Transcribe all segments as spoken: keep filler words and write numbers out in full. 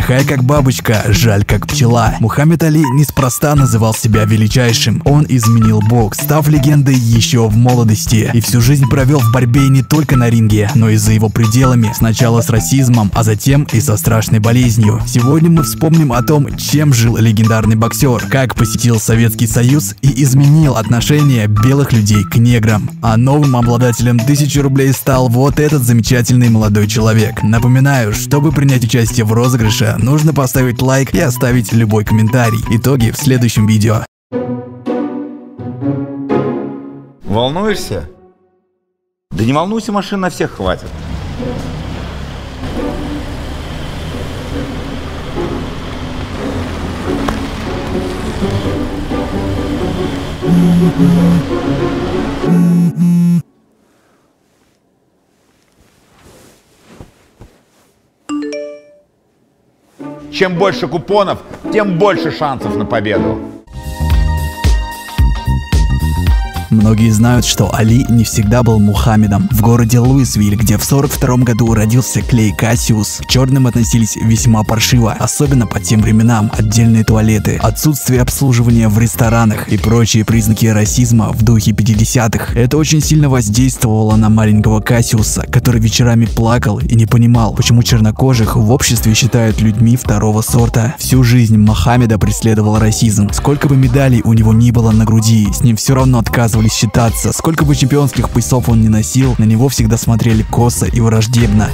Лихая как бабочка, жаль как пчела. Мухаммед Али неспроста называл себя величайшим. Он изменил бокс, став легендой еще в молодости. И всю жизнь провел в борьбе не только на ринге, но и за его пределами. Сначала с расизмом, а затем и со страшной болезнью. Сегодня мы вспомним о том, чем жил легендарный боксер, как посетил Советский Союз и изменил отношение белых людей к неграм. А новым обладателем тысячи рублей стал вот этот замечательный молодой человек. Напоминаю, чтобы принять участие в розыгрыше, нужно поставить лайк и оставить любой комментарий. Итоги в следующем видео. Волнуешься? Да не волнуйся, машин на всех хватит. Чем больше купонов, тем больше шансов на победу. Многие знают, что Али не всегда был Мухаммедом. В городе Луисвилл, где в сорок втором году родился Клей Кассиус, к черным относились весьма паршиво, особенно по тем временам. Отдельные туалеты, отсутствие обслуживания в ресторанах и прочие признаки расизма в духе пятидесятых. Это очень сильно воздействовало на маленького Кассиуса, который вечерами плакал и не понимал, почему чернокожих в обществе считают людьми второго сорта. Всю жизнь Мухаммеда преследовал расизм. Сколько бы медалей у него ни было на груди, с ним все равно отказывались считаться. Сколько бы чемпионских поясов он ни носил, на него всегда смотрели косо и враждебно.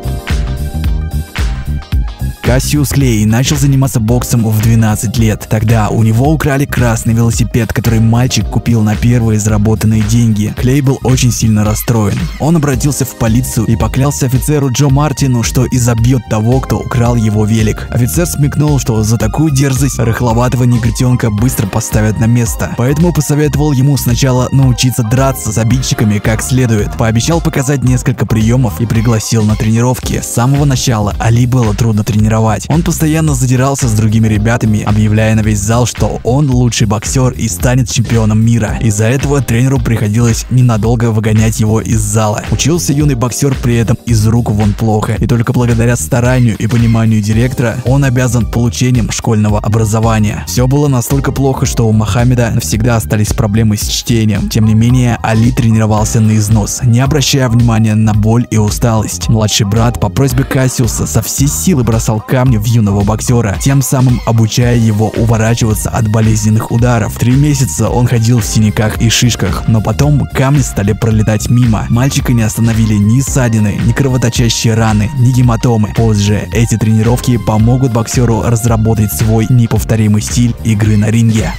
Кассиус Клей начал заниматься боксом в двенадцать лет. Тогда у него украли красный велосипед, который мальчик купил на первые заработанные деньги. Клей был очень сильно расстроен. Он обратился в полицию и поклялся офицеру Джо Мартину, что изобьет того, кто украл его велик. Офицер смекнул, что за такую дерзость рыхловатого негритенка быстро поставят на место. Поэтому посоветовал ему сначала научиться драться с обидчиками как следует. Пообещал показать несколько приемов и пригласил на тренировки. С самого начала Али было трудно тренировать. Он постоянно задирался с другими ребятами, объявляя на весь зал, что он лучший боксер и станет чемпионом мира. Из-за этого тренеру приходилось ненадолго выгонять его из зала. Учился юный боксер при этом из рук вон плохо, и только благодаря старанию и пониманию директора он обязан получением школьного образования. Все было настолько плохо, что у Мухаммеда навсегда остались проблемы с чтением. Тем не менее, Али тренировался на износ, не обращая внимания на боль и усталость. Младший брат по просьбе Кассиуса со всей силы бросал камни в юного боксера, тем самым обучая его уворачиваться от болезненных ударов. Три месяца он ходил в синяках и шишках, но потом камни стали пролетать мимо. Мальчика не остановили ни ссадины, ни кровоточащие раны, ни гематомы. Позже эти тренировки помогут боксеру разработать свой неповторимый стиль игры на ринге.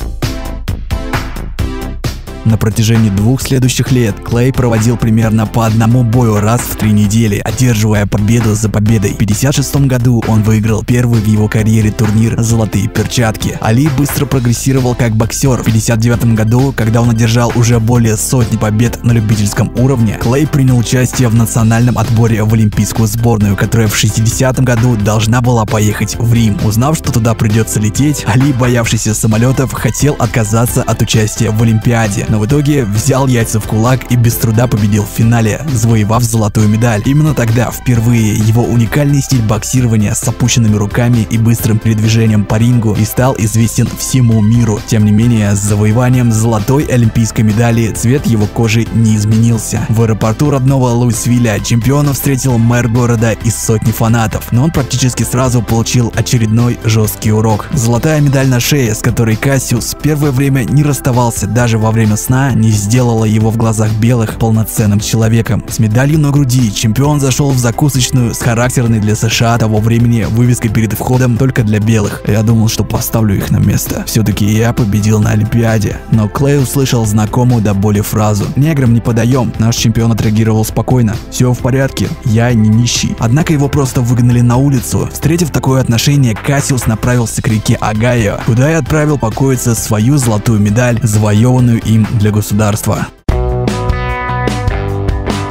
На протяжении двух следующих лет Клей проводил примерно по одному бою раз в три недели, одерживая победу за победой. В пятьдесят шестом году он выиграл первый в его карьере турнир «Золотые перчатки». Али быстро прогрессировал как боксер. В пятьдесят девятом году, когда он одержал уже более сотни побед на любительском уровне, Клей принял участие в национальном отборе в олимпийскую сборную, которая в шестидесятом году должна была поехать в Рим. Узнав, что туда придется лететь, Али, боявшийся самолетов, хотел отказаться от участия в Олимпиаде, но в итоге взял яйца в кулак и без труда победил в финале, завоевав золотую медаль. Именно тогда впервые его уникальный стиль боксирования с опущенными руками и быстрым передвижением по рингу и стал известен всему миру. Тем не менее, с завоеванием золотой олимпийской медали цвет его кожи не изменился. В аэропорту родного Луисвилля чемпиона встретил мэр города и сотни фанатов, но он практически сразу получил очередной жесткий урок. Золотая медаль на шее, с которой Кассиус первое время не расставался даже во время сна, не сделала его в глазах белых полноценным человеком. С медалью на груди чемпион зашел в закусочную с характерной для США того времени вывеской перед входом только для белых. Я думал, что поставлю их на место. Все-таки я победил на Олимпиаде. Но Клей услышал знакомую до боли фразу: «Неграм не подаем». Наш чемпион отреагировал спокойно: «Все в порядке, я не нищий». Однако его просто выгнали на улицу. Встретив такое отношение, Кассиус направился к реке Огайо, куда и отправил покоиться свою золотую медаль, завоеванную им для государства.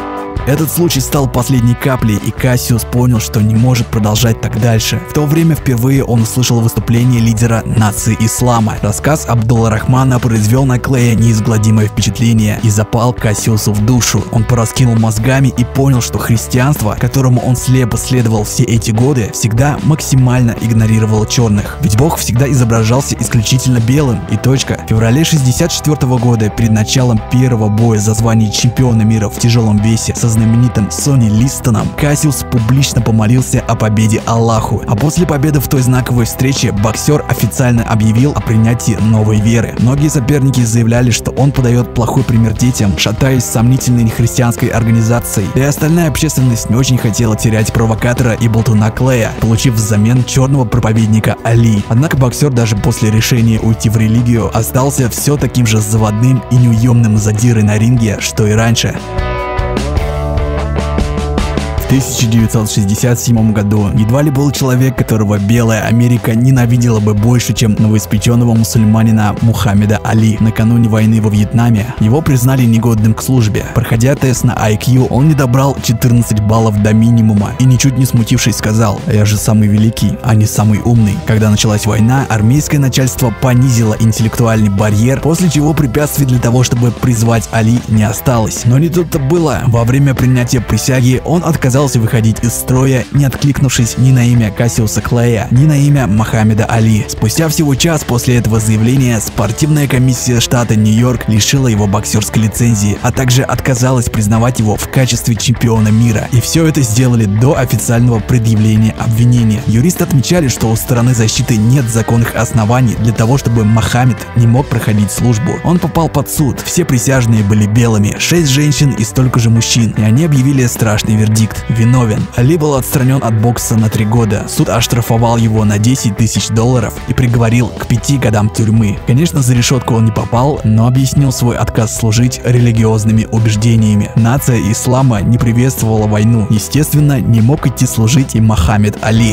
Этот случай стал последней каплей, и Кассиус понял, что не может продолжать так дальше. В то время впервые он услышал выступление лидера нации ислама. Рассказ Абдулла-Рахмана произвел на Клея неизгладимое впечатление и запал Кассиусу в душу. Он пораскинул мозгами и понял, что христианство, которому он слепо следовал все эти годы, всегда максимально игнорировало черных. Ведь Бог всегда изображался исключительно белым, и точка. В феврале шестьдесят четвёртого года, перед началом первого боя за звание чемпиона мира в тяжелом весе со знаменитым Сонни Листоном, Кассиус публично помолился о победе Аллаху. А после победы в той знаковой встрече боксер официально объявил о принятии новой веры. Многие соперники заявляли, что он подает плохой пример детям, шатаясь с сомнительной нехристианской организацией. Да и остальная общественность не очень хотела терять провокатора и болтуна Клея, получив взамен черного проповедника Али. Однако боксер даже после решения уйти в религию остался все таким же заводным и неуемным задирой на ринге, что и раньше. В тысяча девятьсот шестьдесят седьмом году едва ли был человек, которого белая Америка ненавидела бы больше, чем новоиспеченного мусульманина Мухаммеда Али. Накануне войны во Вьетнаме его признали негодным к службе. Проходя тест на ай кью, он не добрал четырнадцать баллов до минимума и, ничуть не смутившись, сказал: «Я же самый великий, а не самый умный». Когда началась война, армейское начальство понизило интеллектуальный барьер, после чего препятствий для того, чтобы призвать Али, не осталось. Но не тут-то было. Во время принятия присяги он отказался выходить из строя, не откликнувшись ни на имя Кассиуса Клея, ни на имя Мухаммеда Али. Спустя всего час после этого заявления спортивная комиссия штата Нью-Йорк лишила его боксерской лицензии, а также отказалась признавать его в качестве чемпиона мира. И все это сделали до официального предъявления обвинения. Юристы отмечали, что у стороны защиты нет законных оснований для того, чтобы Мухаммед не мог проходить службу. Он попал под суд. Все присяжные были белыми, шесть женщин и столько же мужчин, и они объявили страшный вердикт: виновен. Али был отстранен от бокса на три года. Суд оштрафовал его на десять тысяч долларов и приговорил к пяти годам тюрьмы. Конечно, за решетку он не попал, но объяснил свой отказ служить религиозными убеждениями. Нация ислама не приветствовала войну. Естественно, не мог идти служить и Мухаммед Али.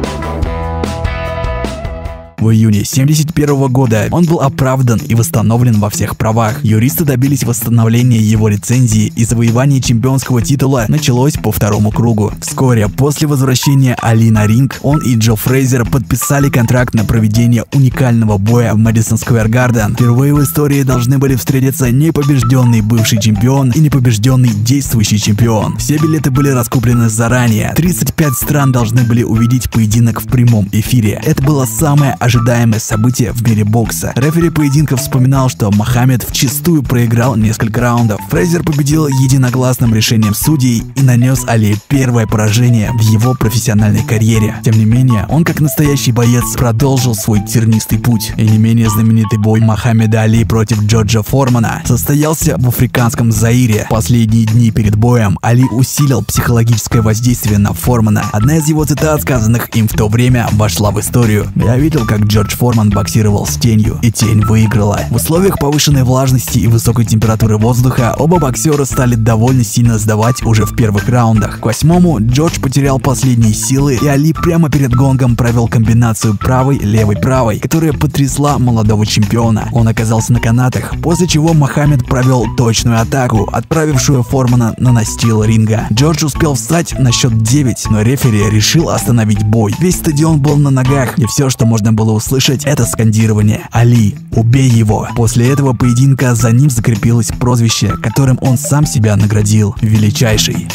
В июне семьдесят первого года он был оправдан и восстановлен во всех правах. Юристы добились восстановления его лицензии, и завоевание чемпионского титула началось по второму кругу. Вскоре после возвращения Али на ринг, он и Джо Фрейзер подписали контракт на проведение уникального боя в Мэдисон Сквер Гарден. Впервые в истории должны были встретиться непобежденный бывший чемпион и непобежденный действующий чемпион. Все билеты были раскуплены заранее. тридцать пять стран должны были увидеть поединок в прямом эфире. Это было самое ожидаемое событие в мире бокса. Рефери поединка вспоминал, что Мухаммед вчистую проиграл несколько раундов. Фрейзер победил единогласным решением судей и нанес Али первое поражение в его профессиональной карьере. Тем не менее, он как настоящий боец продолжил свой тернистый путь. И не менее знаменитый бой Мухаммеда Али против Джорджа Формана состоялся в африканском Заире. Последние дни перед боем Али усилил психологическое воздействие на Формана. Одна из его цитат, сказанных им в то время, вошла в историю: «Я видел, как Джордж Форман боксировал с тенью, и тень выиграла». В условиях повышенной влажности и высокой температуры воздуха оба боксера стали довольно сильно сдавать уже в первых раундах. К восьмому Джордж потерял последние силы, и Али прямо перед гонгом провел комбинацию правой-левой-правой, которая потрясла молодого чемпиона. Он оказался на канатах, после чего Мухаммед провел точную атаку, отправившую Формана на настил ринга. Джордж успел встать на счет девять, но рефери решил остановить бой. Весь стадион был на ногах, и все, что можно было услышать, это скандирование: «Али, убей его!». После этого поединка за ним закрепилось прозвище, которым он сам себя наградил: «Величайший».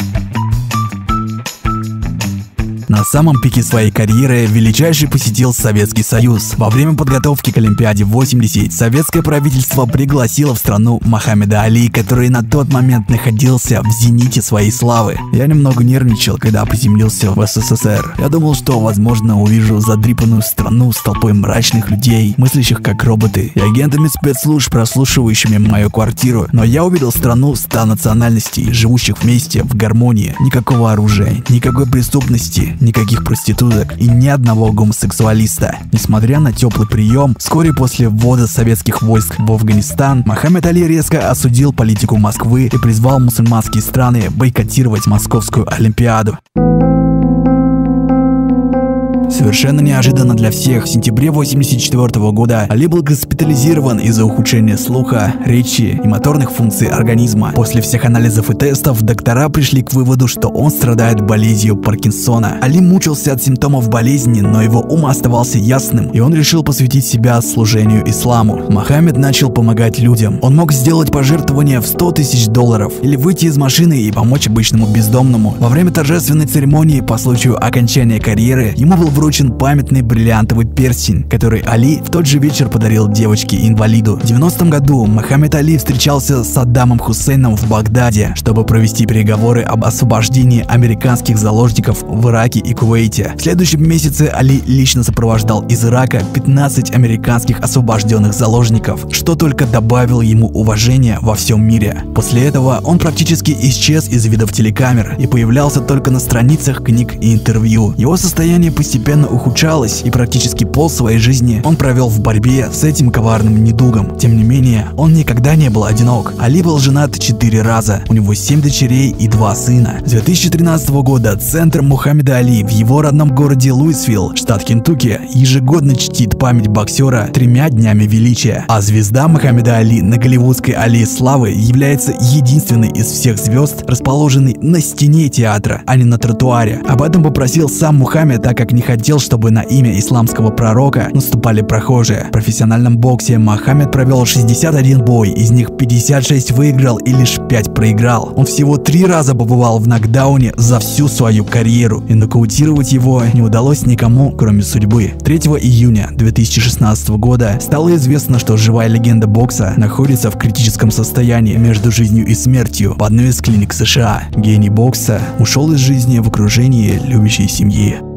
На самом пике своей карьеры Величайший посетил Советский Союз. Во время подготовки к Олимпиаде восемьдесят советское правительство пригласило в страну Мухаммеда Али, который на тот момент находился в зените своей славы. Я немного нервничал, когда приземлился в эс эс эс эр. Я думал, что, возможно, увижу задрипанную страну с толпой мрачных людей, мыслящих как роботы, и агентами спецслужб, прослушивающими мою квартиру. Но я увидел страну ста национальностей, живущих вместе в гармонии. Никакого оружия, никакой преступности, никаких проституток и ни одного гомосексуалиста. Несмотря на теплый прием, вскоре после ввода советских войск в Афганистан, Мухаммед Али резко осудил политику Москвы и призвал мусульманские страны бойкотировать Московскую Олимпиаду. Совершенно неожиданно для всех, в сентябре восемьдесят четвёртого года Али был госпитализирован из-за ухудшения слуха, речи и моторных функций организма. После всех анализов и тестов доктора пришли к выводу, что он страдает болезнью Паркинсона. Али мучился от симптомов болезни, но его ум оставался ясным, и он решил посвятить себя служению исламу. Мохаммед начал помогать людям. Он мог сделать пожертвование в сто тысяч долларов или выйти из машины и помочь обычному бездомному. Во время торжественной церемонии по случаю окончания карьеры ему был вручен памятный бриллиантовый перстень, который Али в тот же вечер подарил девочке-инвалиду. В девяностом году Мохаммед Али встречался с Саддамом Хусейном в Багдаде, чтобы провести переговоры об освобождении американских заложников в Ираке и Кувейте. В следующем месяце Али лично сопровождал из Ирака пятнадцать американских освобожденных заложников, что только добавило ему уважения во всем мире. После этого он практически исчез из видов телекамер и появлялся только на страницах книг и интервью. Его состояние постепенно ухудшалось, и практически пол своей жизни он провел в борьбе с этим коварным недугом. Тем не менее, он никогда не был одинок. Али был женат четыре раза, у него семь дочерей и два сына. С две тысячи тринадцатого года центр Мухаммеда Али в его родном городе Луисвилл, штат Кентукки, ежегодно чтит память боксера тремя днями величия, а звезда Мухаммеда Али на голливудской аллее славы является единственной из всех звезд, расположенной на стене театра, а не на тротуаре. Об этом попросил сам Мухаммед, так как не хотел, чтобы на имя исламского пророка наступали прохожие. В профессиональном боксе Мухаммед провел шестьдесят один бой, из них пятьдесят шесть выиграл и лишь пять проиграл. Он всего три раза побывал в нокдауне за всю свою карьеру, и нокаутировать его не удалось никому, кроме судьбы. третьего июня две тысячи шестнадцатого года стало известно, что живая легенда бокса находится в критическом состоянии между жизнью и смертью в одной из клиник США. Гений бокса ушел из жизни в окружении любящей семьи.